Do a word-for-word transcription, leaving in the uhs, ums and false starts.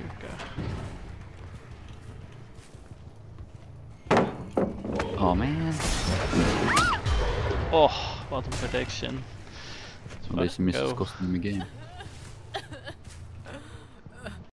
Oh man. Oh, bottom protection. Well, this misses cost them a game.